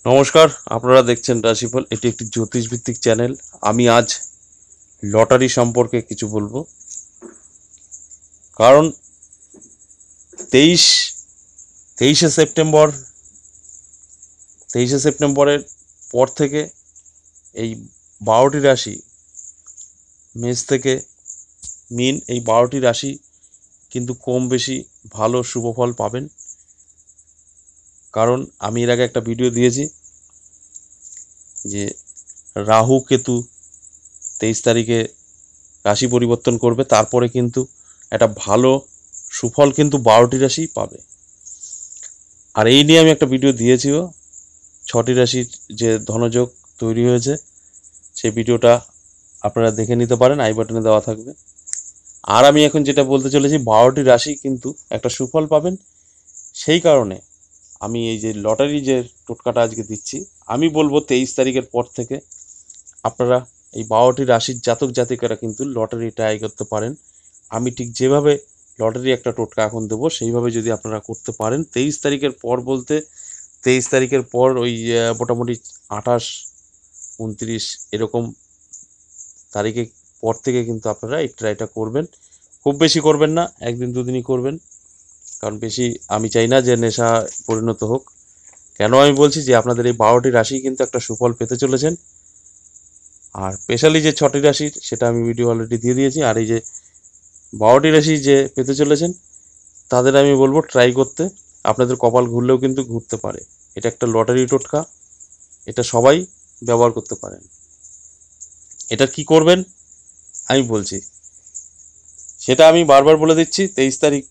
নমস্কার, আপনারা দেখছেন রাশিফল। এটি একটি জ্যোতিষভিত্তিক চ্যানেল। আমি আজ লটারি সম্পর্কে কিছু বলবো। কারণ তেইশ তেইশে সেপ্টেম্বর তেইশে সেপ্টেম্বরের পর থেকে এই 12টি রাশি, মেষ থেকে মীন, এই 12টি রাশি কিন্তু কম বেশি ভালো শুভ ফল পাবেন। কারণ আমি এর আগে একটা ভিডিও দিয়েছি যে রাহু কেতু 23 তারিখে রাশি পরিবর্তন করবে, তারপরে কিন্তু একটা ভালো সুফল কিন্তু 12টি রাশি পাবে। আর এই নিয়ে আমি একটা ভিডিও দিয়েছিও, 6টি রাশির যে ধনযোগ তৈরি হয়েছে, সেই ভিডিওটা আপনারা দেখে নিতে পারেন, আই বাটনে দেওয়া থাকবে। আর আমি এখন যেটা বলতে চলেছি, 12টি রাশি কিন্তু একটা সুফল পাবেন। সেই কারণে আমি এই যে লটারি যে টোটকাটা আজকে দিচ্ছি, আমি বলবো 23 তারিখের পর থেকে আপনারা এই 12টি রাশির জাতক জাতিকারা কিন্তু লটারি ট্রাই করতে পারেন। আমি ঠিক যেভাবে লটারি একটা টোটকা এখন দেবো, সেইভাবে যদি আপনারা করতে পারেন 23 তারিখের পর, বলতে 23 তারিখের পর ওই মোটামুটি 28, 29 এরকম তারিখে পর থেকে কিন্তু আপনারা এই ট্রাইটা করবেন। খুব বেশি করবেন না, একদিন দুদিনই করবেন। কারণ বেশি আমি চাই না যে নেশা পরিণত হোক। কেন আমি বলছি যে আপনাদের এই 12টি রাশি কিন্তু একটা সুফল পেতে চলেছেন। আর স্পেশালি যে 6টি রাশির, সেটা আমি ভিডিও অলরেডি দিয়ে দিয়েছি। আর এই যে 12টি রাশি যে পেতে চলেছেন, তাদের আমি বলবো ট্রাই করতে। আপনাদের কপাল ঘুরলেও কিন্তু ঘুরতে পারে। এটা একটা লটারি টোটকা, এটা সবাই ব্যবহার করতে পারেন। এটা কি করবেন আমি বলছি, সেটা আমি বারবার বলে দিচ্ছি। 23 তারিখ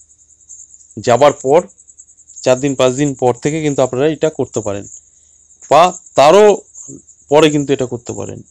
যাবার পর 4 দিন 5 দিন পর থেকে কিন্তু আপনারা এটা করতে পারেন, বা তারও পরে কিন্তু এটা করতে পারেন।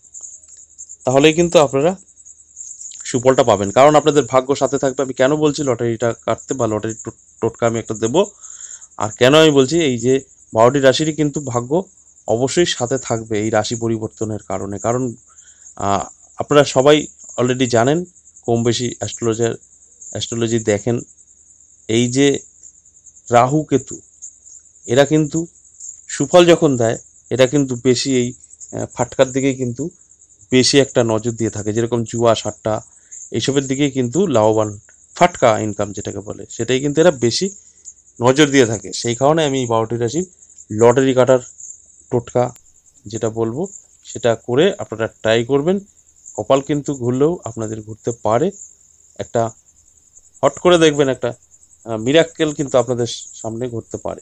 তাহলেই কিন্তু আপনারা সুফলটা পাবেন, কারণ আপনাদের ভাগ্য সাথে থাকবে। আমি কেন বলছি লটারিটা কাটতে, বা লটারি টোটকা আমি একটা দেবো, আর কেন আমি বলছি, এই যে 12টি রাশিরই কিন্তু ভাগ্য অবশ্যই সাথে থাকবে এই রাশি পরিবর্তনের কারণে। কারণ আপনারা সবাই অলরেডি জানেন, কম বেশি অ্যাস্ট্রোলজি দেখেন, এই যে রাহু কেতু, এরা কিন্তু সুফল যখন দেয়, এরা কিন্তু বেশি এই ফাটকার দিকেই কিন্তু বেশি একটা নজর দিয়ে থাকে। যেরকম জুয়া সাট্টা এইসবের দিকেই কিন্তু লাভবান, ফাটকা ইনকাম যেটাকে বলে, সেটাই কিন্তু এরা বেশি নজর দিয়ে থাকে। সেই কারণে আমি এই 12টি রাশির লটারি কাটার টোটকা যেটা বলবো, সেটা করে আপনারা ট্রাই করবেন। কপাল কিন্তু ঘুরলেও আপনাদের ঘুরতে পারে। একটা হট করে দেখবেন, একটা মিরাক্কেল কিন্তু আপনাদের সামনে ঘুরতে পারে।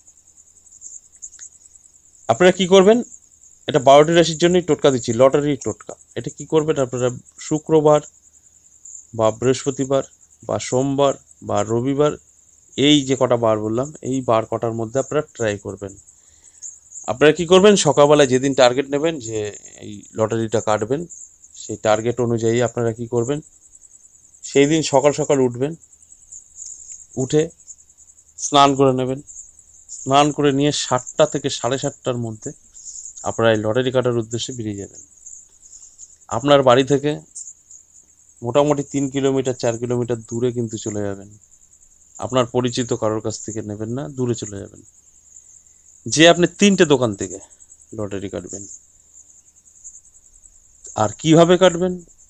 আপনারা কি করবেন, এটা 12টি রাশির জন্যই টোটকা দিচ্ছি, লটারি টোটকা। এটা কি করবেন আপনারা, শুক্রবার বা বৃহস্পতিবার বা সোমবার বা রবিবার, এই যে কটা বার বললাম, এই বার কটার মধ্যে আপনারা ট্রাই করবেন। আপনারা কি করবেন, সকালবেলায় যেদিন টার্গেট নেবেন যে এই লটারিটা কাটবেন, সেই টার্গেট অনুযায়ী আপনারা কি করবেন, সেই দিন সকাল সকাল উঠবেন, উঠে স্নান করে নেবেন। স্নান করে নিয়ে 7টা থেকে 7:30টার মধ্যে আপনারা এই লটারি কাটার উদ্দেশ্যে বেরিয়ে যাবেন। আপনার বাড়ি থেকে মোটামুটি 3 কিলোমিটার 4 কিলোমিটার দূরে কিন্তু চলে যাবেন। আপনার পরিচিত কারোর কাছ থেকে নেবেন না, দূরে চলে যাবেন। যে আপনি 3টে দোকান থেকে লটারি কাটবেন। আর কিভাবে কাটবেন,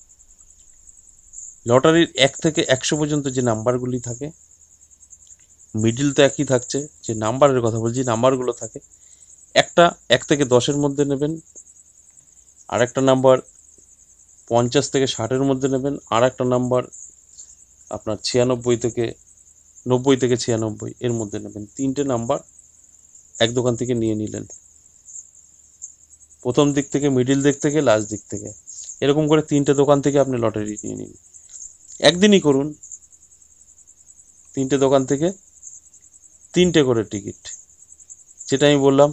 লটারির 1 থেকে 100 পর্যন্ত যে নাম্বারগুলি থাকে, মিডিল তো একই থাকছে, যে নাম্বারের কথা বলছি, নাম্বারগুলো থাকে, একটা 1 থেকে 10-এর মধ্যে নেবেন, আর একটা নাম্বার 50 থেকে 60-এর মধ্যে নেবেন, আর একটা নাম্বার আপনার 96 থেকে 90 থেকে 96 এর মধ্যে নেবেন। 3টে নাম্বার এক দোকান থেকে নিয়ে নিলেন, প্রথম দিক থেকে, মিডিল দিক থেকে, লাস্ট দিক থেকে, এরকম করে 3টে দোকান থেকে আপনি লটারি নিয়ে নিন। একদিনই করুন, 3টে দোকান থেকে 3টে করে টিকিট, যেটা আমি বললাম,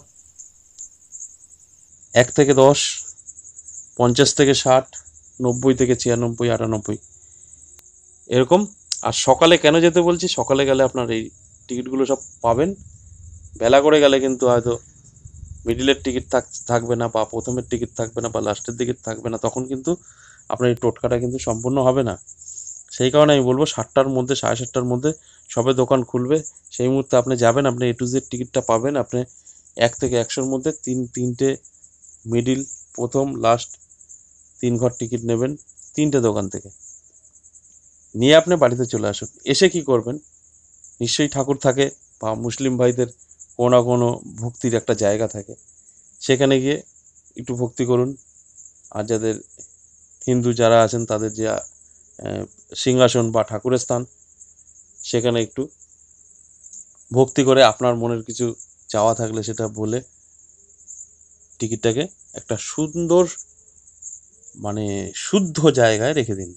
1 থেকে 10, 50 থেকে 60, 90 থেকে 96, 98 এরকম। আর সকালে কেন যেতে বলছি, সকালে গেলে আপনার এই টিকিটগুলো সব পাবেন। বেলা করে গেলে কিন্তু হয়তো মিডিলের টিকিট থাকবে না, বা প্রথমের টিকিট থাকবে না, বা লাস্টের টিকিট থাকবে না, তখন কিন্তু আপনার এই টোটকাটা কিন্তু সম্পূর্ণ হবে না। সেই কারণে আমি বলবো 7টার মধ্যে, 7:30টার মধ্যে সবে দোকান খুলবে, সেই মুহূর্তে আপনি যাবেন, আপনি A to Z টিকিটটা পাবেন। আপনি 1 থেকে 100-র মধ্যে তিনটে মিডিল, প্রথম, লাস্ট 3 ঘর টিকিট নেবেন 3টে দোকান থেকে, নিয়ে আপনি বাড়িতে চলে আসুন। এসে কি করবেন, নিশ্চয়ই ঠাকুর থাকে বা মুসলিম ভাইদের কোনো না কোনো ভক্তির একটা জায়গা থাকে, সেখানে গিয়ে একটু ভক্তি করুন। আর যাদের হিন্দু যারা আছেন তাদের যে সিংহাসন বা ঠাকুরের স্থান, সেখানে একটু ভক্তি করে আপনার মনের কিছু চাওয়া থাকলে সেটা বলে টিকিটটাকে একটা সুন্দর মানে শুদ্ধ জায়গায় রেখে দিন।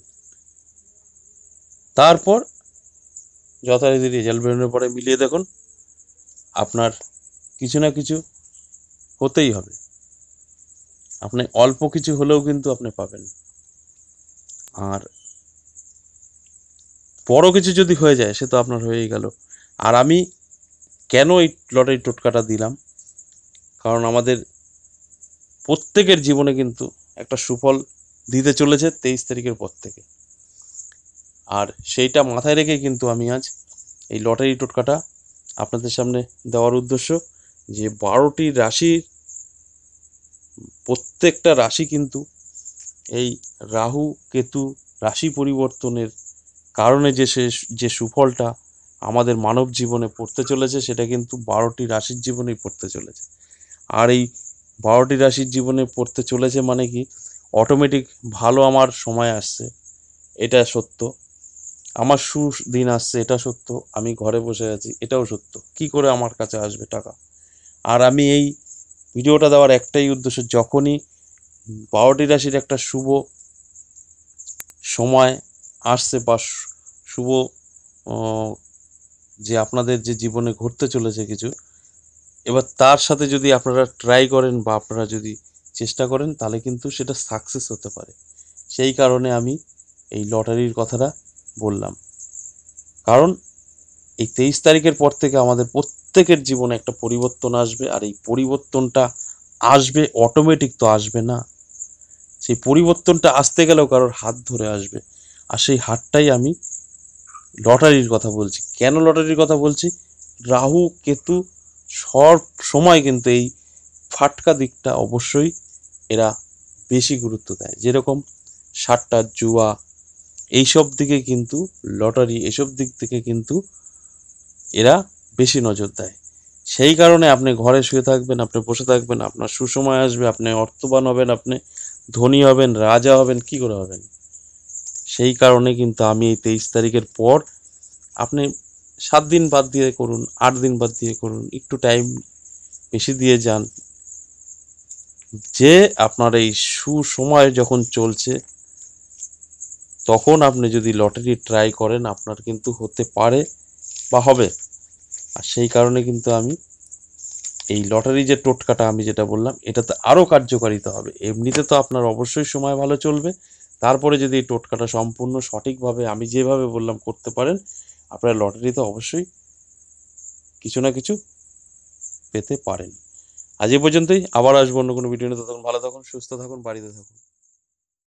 তারপর যথারীতি রেজাল্ট বেরোনোর পরে মিলিয়ে দেখুন, আপনার কিছু না কিছু হতেই হবে। আপনি অল্প কিছু হলেও কিন্তু আপনি পাবেন। আর বড় কিছু যদি হয়ে যায় সে তো আপনার হয়েই গেল। আর আমি কেন এই লটারি টোটকাটা দিলাম, কারণ আমাদের প্রত্যেকের জীবনে কিন্তু একটা সুফল দিতে চলেছে 23 তারিখের পর থেকে। আর সেইটা মাথায় রেখে কিন্তু আমি আজ এই লটারি টোটকাটা আপনাদের সামনে দেওয়ার উদ্দেশ্য, যে 12টি রাশির প্রত্যেকটা রাশি কিন্তু এই রাহু কেতু রাশি পরিবর্তনের কারণে যে সুফলটা আমাদের মানব জীবনে পড়তে চলেছে, সেটা কিন্তু 12টি রাশির জীবনেই পড়তে চলেছে। আর এই 12টি রাশির জীবনে পড়তে চলেছে মানে কি, অটোমেটিক ভালো আমার সময় আসছে, এটা সত্য। আমার সুদিন আসছে, এটা সত্য। আমি ঘরে বসে আছি, এটাও সত্য। কি করে আমার কাছে আসবে টাকা? আর আমি এই ভিডিওটা দেওয়ার একটাই উদ্দেশ্য, যখনই 12টি রাশির একটা শুভ সময় আসছে বা শুভ যে আপনাদের যে জীবনে ঘটতে চলেছে কিছু, এবার তার সাথে যদি আপনারা ট্রাই করেন বা আপনারা যদি চেষ্টা করেন, তাহলে কিন্তু সেটা সাকসেস হতে পারে। সেই কারণে আমি এই লটারির কথাটা বললাম। কারণ এই 23 তারিখের পর থেকে আমাদের প্রত্যেকের জীবনে একটা পরিবর্তন আসবে। আর এই পরিবর্তনটা আসবে অটোমেটিক, তো আসবে না। সেই পরিবর্তনটা আসতে গেলেও কারোর হাত ধরে আসবে। আর সেই হাতটাই আমি লটারির কথা বলছি। কেন লটারির কথা বলছি? রাহু কেতু সব সময় কিন্তু এই ফাটকা দিকটা অবশ্যই এরা বেশি গুরুত্ব দেয়। যেরকম সাট্টা, জুয়া, এইসব দিকে কিন্তু লটারি, এসব দিক থেকে কিন্তু এরা বেশি নজর দেয়। সেই কারণে আপনি ঘরে শুয়ে থাকবেন, আপনি বসে থাকবেন, আপনার সুসময় আসবে, আপনি অর্থবান হবেন, আপনি ধনী হবেন, রাজা হবেন, কি করে হবেন? সেই কারণে কিন্তু আমি এই 23 তারিখের পর আপনি 7 দিন বাদ দিয়ে করুন, 8 দিন বাদ দিয়ে করুন, একটু টাইম বেশি দিয়ে যান, যে আপনার এই সুসময় যখন চলছে তখন আপনি যদি লটারি ট্রাই করেন, আপনার কিন্তু হতে পারে বা হবে। আর সেই কারণে কিন্তু আমি এই লটারি যে টোটকাটা আমি যেটা বললাম, এটাতে আরও কার্যকারিতা হবে। এমনিতে তো আপনার অবশ্যই সময় ভালো চলবে, তারপরে যদি এই টোটকাটা সম্পূর্ণ সঠিকভাবে আমি যেভাবে বললাম করতে পারেন, আপনারা লটারিতে অবশ্যই কিছু না কিছু পেতে পারেন। আজ এ পর্যন্তই, আবার আসবো অন্য কোনো ভিডিও নিয়ে। ততক্ষণ ভালো থাকুন, সুস্থ থাকুন, বাড়িতে থাকুন।